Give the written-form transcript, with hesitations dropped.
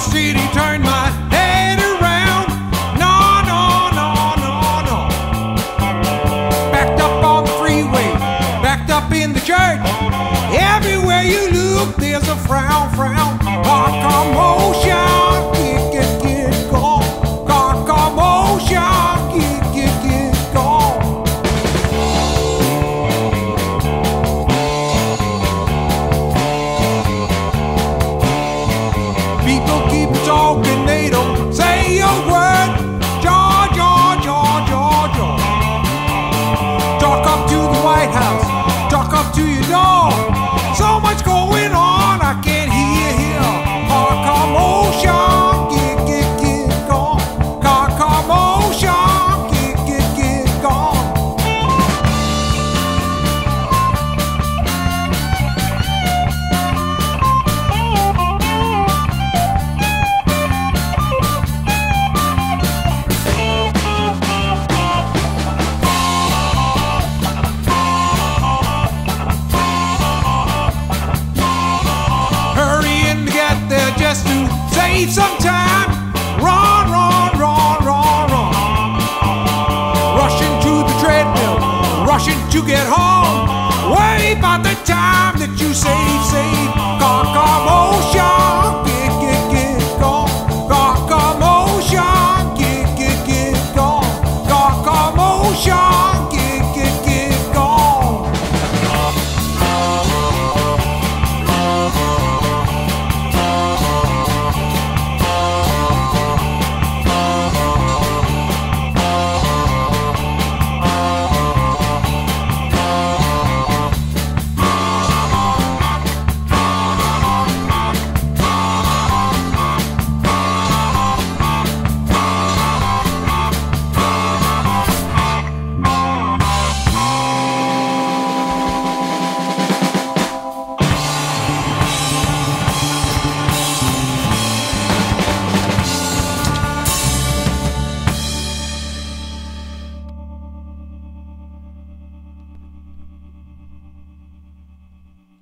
city turned my head around. No, no, no, no, no. Backed up on the freeway, backed up in the church. Everywhere you look, there's a frown, frown. Commotion, get gone. Commotion, get gone. People keep talking, they don't say a word. Jaw, jaw, jaw, jaw, jaw. Talk up to the White House, talk up to your door. So much going on, I can't hear here. Commotion, get gone. Commotion, get gone. Hurrying to get there just to save some time. Run, run, run, run, run. Rushing to the treadmill, rushing to get home. Way about the time that you say